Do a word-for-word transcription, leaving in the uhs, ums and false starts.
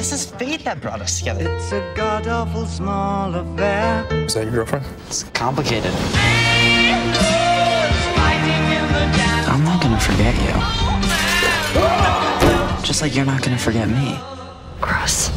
This is fate that brought us together. It's a god-awful small affair. Is that your girlfriend? It's complicated. I'm not gonna forget you. Just like you're not gonna forget me. Gross.